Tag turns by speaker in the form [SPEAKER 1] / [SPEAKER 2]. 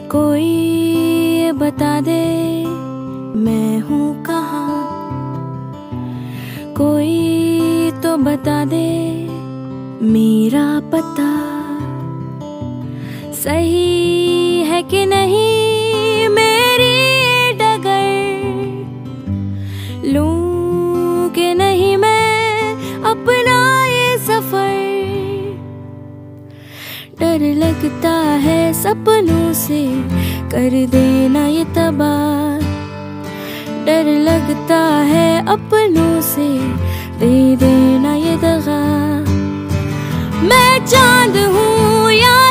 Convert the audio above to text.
[SPEAKER 1] कोई ये बता दे मैं हूँ कहाँ, कोई तो बता दे मेरा पता सही है कि नहीं मेरी डगर, लूं कि नहीं मैं अपना ये सफर। डर लगता है सपनों से कर देना ये तबाह, डर लगता है अपनों से दे देना ये दगा। मैं चांद हूँ या